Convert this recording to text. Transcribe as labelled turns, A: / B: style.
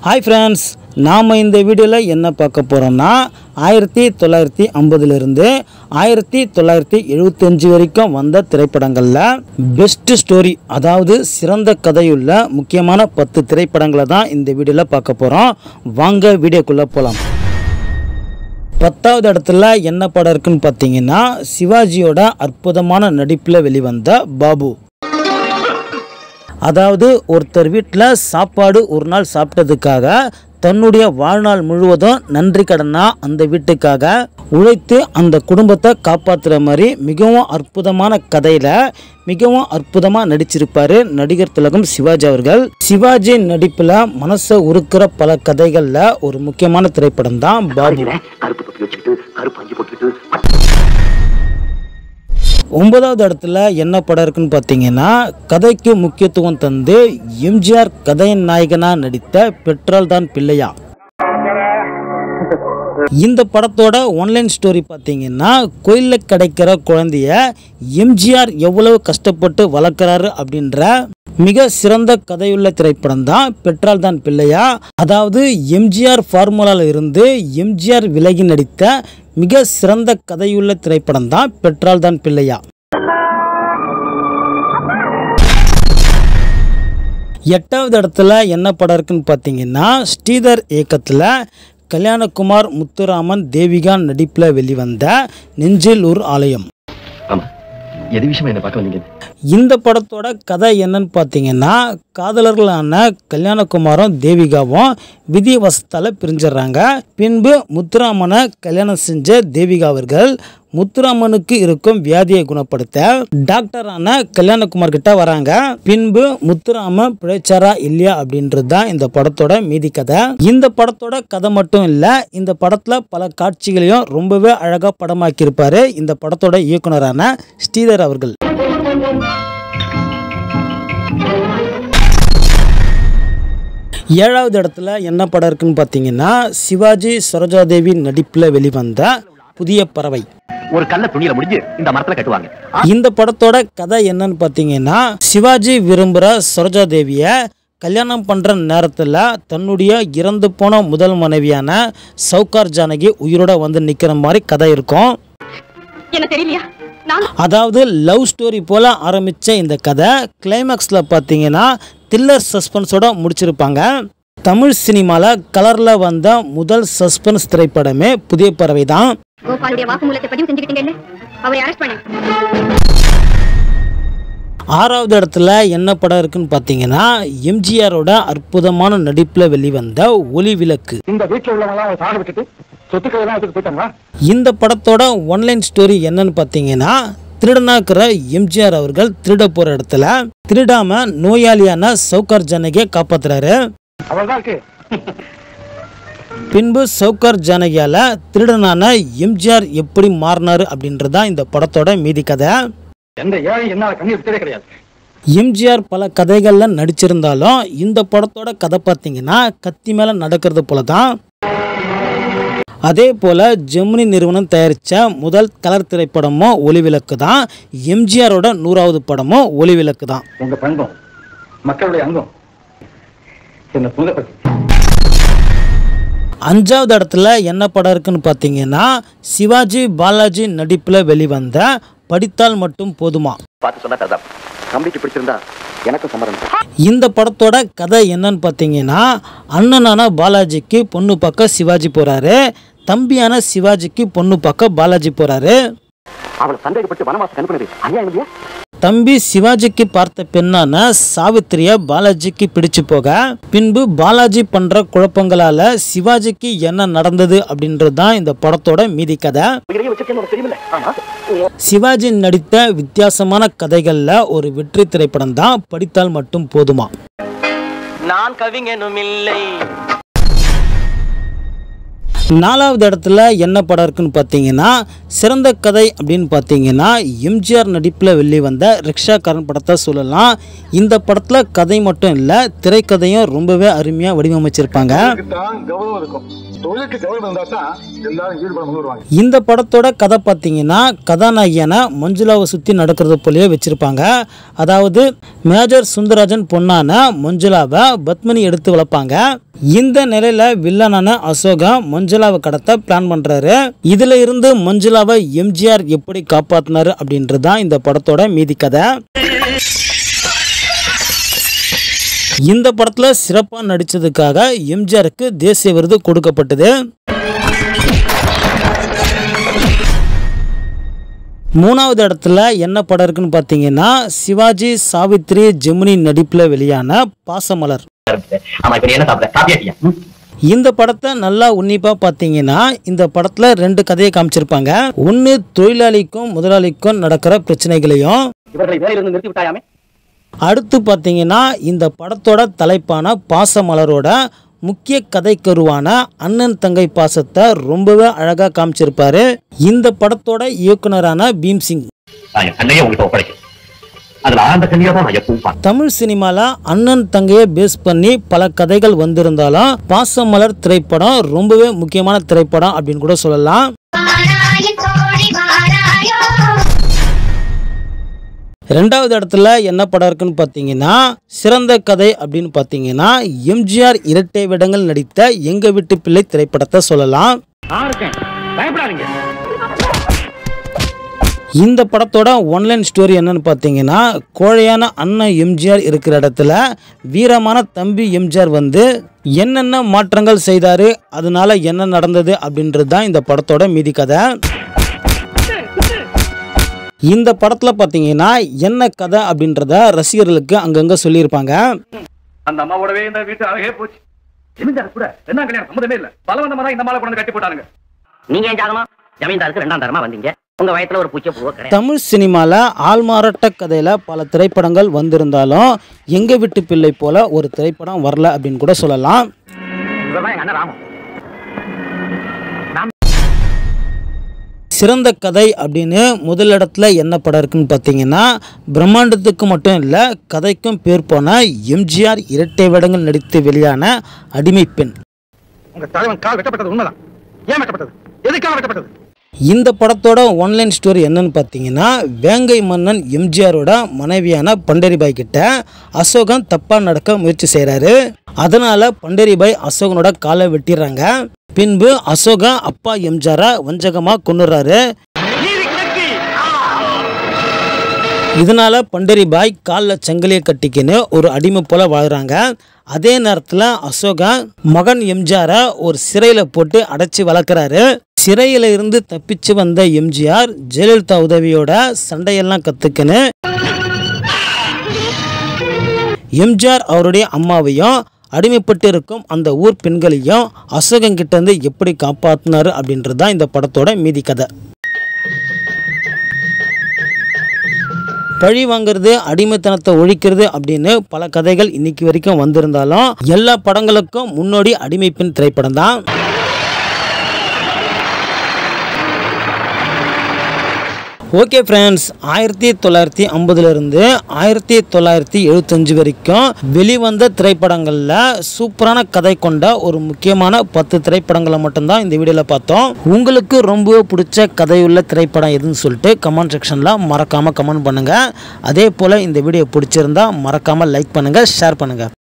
A: Hi friends, நாம் இந்த வீடியோவில் என்ன பார்க்க போகிறோம்னா 1950லிருந்து 1975 வரைக்கும் வந்த திரைப்படங்களில் பெஸ்ட் ஸ்டோரி, அதாவது சிறந்த கதையுள்ள முக்கியமான 10 திரைப்படங்களை தான் இந்த வீடியோவில் பார்க்க போகிறோம். வாங்க வீடியோக்குள்ளே போகலாம். 10வது இடத்துல என்ன படம் இருக்குன்னு பார்த்தீங்கன்னா, சிவாஜியோட அற்புதமான நடிப்பில் வெளிவந்த பாபு. அதாவது ஒருத்தர் வீட்டில் சாப்பாடு ஒரு நாள் சாப்பிட்டதுக்காக தன்னுடைய வாழ்நாள் முழுவதும் நன்றி கடனா அந்த வீட்டுக்காக உழைத்து அந்த குடும்பத்தை காப்பாற்றுற மாதிரி மிகவும் அற்புதமான கதையில் மிகவும் அற்புதமாக நடிச்சிருப்பார் நடிகர் திலகம் சிவாஜி அவர்கள். சிவாஜி நடிப்பில் மனசை உருக்கிற பல கதைகளில் ஒரு முக்கியமான திரைப்படம் தான் பாபு. 9வது இடத்துல என்ன படம் இருக்குன்னு பார்த்தீங்கன்னா, கதைக்கு முக்கியத்துவம் தந்து எம்ஜிஆர் கதையின் நாயகனாக நடித்த பெற்றால் தான் பிள்ளையா. இந்த படத்தோட ஒன்லைன் ஸ்டோரி பார்த்தீங்கன்னா, கோயிலில் கிடைக்கிற குழந்தைய எம்ஜிஆர் எவ்வளவு கஷ்டப்பட்டு வளர்க்குறாரு அப்படின்ற மிக சிறந்த கதையுள்ள திரைப்படம் தான் பெற்றால் தான் பிள்ளையா. அதாவது எம்ஜிஆர் ஃபார்முலாவில் இருந்து எம்ஜிஆர் விலகி நடித்த மிக சிறந்த கதையுள்ள திரைப்படம் தான் பெற்றால் தான் பிள்ளையா. 8வது இடத்துல என்ன படம் இருக்குன்னு பார்த்தீங்கன்னா, ஸ்ரீதர் இயக்கத்தில் கல்யாணகுமார், முத்துராமன், தேவிகா நடிப்பில் வெளிவந்த நெஞ்சில் ஒரு ஆலயம். இந்த படத்தோட கதை என்னன்னு பார்த்தீங்கன்னா, காதலர்களான கல்யாணகுமாரும் தேவிகாவும் விதி வசத்தால் பிரிஞ்சிடறாங்க. பின்பு முத்துராமனை கல்யாணம் செஞ்ச தேவிகா அவர்கள் முத்துராமனுக்கு இருக்கும் வியாதியை குணப்படுத்த டாக்டரான கல்யாணகுமார் கிட்ட வராங்க. பின்பு முத்துராமன் பிழைச்சாரா இல்லையா அப்படின்றது தான் இந்த படத்தோட மீதி கதை. இந்த படத்தோட கதை மட்டும் இல்லை, இந்த படத்துல பல காட்சிகளையும் ரொம்பவே அழகா படமாக்கி இருப்பாரு இந்த படத்தோட இயக்குனரான ஸ்ரீதர் அவர்கள். 7வது இடத்துல என்ன படம் இருக்குன்னு பார்த்தீங்கன்னா, சிவாஜி சரோஜாதேவி நடிப்பில் வெளிவந்த புதிய பறவை.
B: ஒரு கல்ல துணியில முடிஞ்சு இந்த மரத்துல கட்டுவாங்க.
A: இந்த படத்தோட கதை என்னன்னு பார்த்தீங்கன்னா, சிவாஜி விரும்புகிற சரோஜாதேவிய கல்யாணம் பண்ற நேரத்தில் தன்னுடைய இறந்து போன முதல் மனைவியான சவுகார் ஜானகி உயிரோட வந்து நிக்கிற மாதிரி கதை இருக்கும். அதாவது லவ் ஸ்டோரி போல ஆரம்பிச்ச இந்த கதை கிளைமேக்ஸ்ல பார்த்தீங்கன்னா த்ரில்லர் சஸ்பென்ஸோட முடிச்சிருப்பாங்க. தமிழ் சினிமாவில் கலர்ல வந்த முதல் சஸ்பென்ஸ் திரைப்படமே புதிய பறவை தான். 6வது இடத்துல என்ன படம் இருக்குன்னு பார்த்தீங்கன்னா, எம்ஜிஆரோட அற்புதமான நடிப்பில் வெளிவந்த ஒளி விளக்கு. இந்த படத்தோட ஒன்லைன் ஸ்டோரி என்னன்னு பார்த்தீங்கன்னா, திருடனாக்குற எம்ஜிஆர் அவர்கள் திருட போற இடத்துல திருடாம நோயாளியான சவுகார் ஜானகியை காப்பாத்துறாரு. பின்பு சவுகார் ஜானகியால திருடனான எம்ஜிஆர் எப்படி மாறினாரு அப்படின்றதான் இந்த படத்தோட மீதி கதை. எம்ஜிஆர் பல கதைகள்ல நடிச்சிருந்தாலும் இந்த படத்தோட கதை பார்த்தீங்கன்னா கத்தி மேல நடக்கிறது போலதான். அதே போல ஜெமினி நிறுவனம் தயாரித்த முதல் கலர் திரைப்படமும் ஒளி விளக்கு தான். எம்ஜிஆரோட 100வது படமும் ஒளி விளக்கு தான். 5வது இடத்துல என்ன படம் இருக்குன்னு பார்த்தீங்கன்னா, சிவாஜி பாலாஜி நடிப்பில் வெளிவந்த படித்தால் மட்டும் போதுமா. இந்த படத்தோட கதை என்னன்னு பார்த்தீங்கன்னா, அண்ணனான பாலாஜிக்கு பொண்ணு பார்க்க சிவாஜி போறாரு, தம்பியான சிவாஜிக்கு பொண்ணு பார்க்க பாலாஜி போறாரு. தம்பி சிவாஜிக்கு பார்த்த பெண்ணான சாவித்திரிய பாலாஜிக்கு பிடிச்சு போக, பின்பு பாலாஜி பண்ற குழப்பங்களால சிவாஜிக்கு என்ன நடந்தது அப்படின்றது தான் இந்த படத்தோட மீதி கதை. சிவாஜி நடித்த வித்தியாசமான கதைகள்ல ஒரு வெற்றி திரைப்படம் தான் படித்தால் மட்டும் போதுமா. 4வது இடத்துல என்ன படம் இருக்குன்னு பார்த்தீங்கன்னா சிறந்த கதை அப்படின்னு பார்த்தீங்கன்னா எம்ஜிஆர் நடிப்பில் வெளிவந்த ரிக்ஷாக்காரன் படத்தை சொல்லலாம். இந்த படத்தில் கதை மட்டும் இல்லை, திரைக்கதையும் ரொம்பவே அருமையாக வடிவமைச்சிருப்பாங்க. இந்த படத்தோட கதை பார்த்தீங்கன்னா கதாநாயகியான மஞ்சுளாவை சுற்றி நடக்கிறது போலயே வச்சிருப்பாங்க. அதாவது மேஜர் சுந்தரராஜன் பொண்ணான மஞ்சுளாவை பத்மினி எடுத்து வளர்ப்பாங்க. இந்த நிலையில வில்லனான அசோகா மஞ்சுளாவை கடத்த பிளான் பண்றாரு. இதுல இருந்து மஞ்சுளாவை எம்ஜிஆர் எப்படி காப்பாத்தினாரு அப்படின்றதுதான் இந்த படத்தோட மீதி கதை. இந்த படத்துல சிறப்பா நடிச்சதுக்காக எம்ஜிஆருக்கு தேசிய விருது கொடுக்கப்பட்டது. 3வது இடத்துல என்ன படம் இருக்குன்னு பார்த்தீங்கன்னா சிவாஜி சாவித்ரி ஜெமினி நடிப்பில் வெளியான பாசமலர். இந்த படத்தை நல்லா உன்னிப்பா பார்த்தீங்கன்னா இந்த படத்தில் 2 கதையை காமிச்சிருப்பாங்க. ஒன்று தொழிலாளிக்கும் முதலாளிக்கும் நடக்கிற பிரச்சனைகளையும், அடுத்து பார்த்தீங்கன்னா இந்த படத்தோட தலைப்பான பாசமலரோட முக்கிய கதைக்கருவான அண்ணன் தங்கை பாசத்தை ரொம்பவே அழகாக காமிச்சிருப்பாரு இந்த படத்தோட இயக்குனரான பீம்சிங். தமிழ் சினிமால அண்ணன் தங்கையை பேஸ் பண்ணி பல கதைகள் வந்திருந்தாலும் பாசமலர் திரைப்படம் ரொம்பவே முக்கியமான திரைப்படம் அப்படின்னு கூட சொல்லலாம். 2வது இடத்துல என்ன படம் இருக்குன்னு பார்த்தீங்கன்னா சிறந்த கதை அப்படின்னு பார்த்தீங்கன்னா எம்ஜிஆர் இரட்டை வேடங்கள் நடித்த எங்க வீட்டு பிள்ளை திரைப்படத்தை சொல்லலாம். இந்த படத்தோட ஒன்லைன் ஸ்டோரி என்னன்னு பார்த்தீங்கன்னா கோழையான அண்ணன் எம்ஜிஆர் இருக்கிற இடத்துல வீரமான தம்பி எம்ஜிஆர் வந்து என்னென்ன மாற்றங்கள் செய்தாரு, அதனால என்ன நடந்தது அப்படின்றது தான் இந்த படத்தோட மீதி கதை. இந்த படத்துல பாத்தீங்கன்னா என்ன கதை அப்படின்றத ரசிகர்களுக்கு அங்கங்க சொல்லியிருப்பாங்க.
C: அந்த அம்மாவோடவே இந்த வீட்டு அழகே போச்சு. ஜமீன்தார் கூட என்ன கல்யாணம் சம்மதமே இல்ல, பலவந்தமா இந்த மாலை கொண்டு கட்டி போட்டாங்க. நீங்க ஏன் ஜாகமா ஜமீன்தாருக்கு 2ஆம் தரமா வந்தீங்க? உங்க வயத்துல ஒரு பூச்சை பூவோ கிடையாது. தமிழ் சினிமால ஆள்மாறாட்ட கதையில பல திரைப்படங்கள் வந்திருந்தாலும் எங்க வீட்டு பிள்ளை போல ஒரு திரைப்படம் வரல அப்படின்னு கூட சொல்லலாம். சிறந்த கதை அப்படின்னு முதலிடத்துல என்ன படம் இருக்குன்னு பார்த்தீங்கன்னா பிரம்மாண்டத்துக்கு மட்டும் இல்லை கதைக்கும் பேர் போன எம்ஜிஆர் இரட்டை வேடங்கள் நடித்து வெளியான அடிமை பெண். இந்த படத்தோட ஒன்லைன் ஸ்டோரி என்னன்னு பார்த்தீங்கன்னா வேங்கை மன்னன் எம்ஜிஆரோட மனைவியான பண்டரிபாய் கிட்ட அசோகன் தப்பா நடக்க முயற்சி செய்கிறாரு. அதனால பண்டரிபாய் அசோகனோட காலை வெட்டிடுறாங்க. பின்பு அசோகா அப்பா எம்ஜிஆரை வஞ்சகமா கொன்னுறாரு. இதனால பண்டரிபாய் காலில் சங்கிலியை கட்டிக்கின்னு ஒரு அடிமை போல வாழ்றாங்க. அதே நேரத்தில் அசோகா மகன் எம்ஜிஆரை ஒரு சிறையில் போட்டு அடைச்சி வளர்க்குறாரு. சிறையில இருந்து தப்பிச்சு வந்த எம்ஜிஆர் ஜெயலலிதா உதவியோட சண்டையெல்லாம் கத்துக்கின்னு எம்ஜிஆர் அவருடைய அம்மாவையும் அடிமைப்பட்டு இருக்கும் அந்த ஊர் பெண்களையும் அசோகங்கிட்ட இருந்து எப்படி காப்பாத்தினாரு அப்படின்றது தான் இந்த படத்தோட மீதி கதை. பழி வாங்கிறது, அடிமைத்தனத்தை ஒழிக்கிறது அப்படின்னு பல கதைகள் இன்னைக்கு வரைக்கும் வந்திருந்தாலும் எல்லா படங்களுக்கும் முன்னோடி அடிமை பெண் திரைப்படம் தான். ஓகே ஃப்ரெண்ட்ஸ், 1950லேருந்து 1975 வரைக்கும் வெளிவந்த திரைப்படங்களில் சூப்பரான கதை கொண்ட ஒரு முக்கியமான 10 திரைப்படங்களை மட்டும்தான் இந்த வீடியோவில் பார்த்தோம். உங்களுக்கு ரொம்ப பிடிச்ச கதையுள்ள திரைப்படம் எதுன்னு சொல்லிட்டு கமெண்ட் செக்ஷனில் மறக்காமல் கமெண்ட் பண்ணுங்கள். அதே போல் இந்த வீடியோ பிடிச்சிருந்தா மறக்காமல் லைக் பண்ணுங்கள், ஷேர் பண்ணுங்கள்.